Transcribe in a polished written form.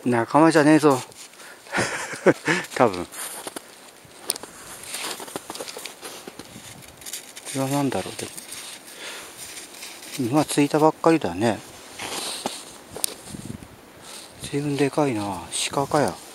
仲間じゃねえぞ多分。これは何だろう。でも今ついたばっかりだね。随分でかいな。鹿かや。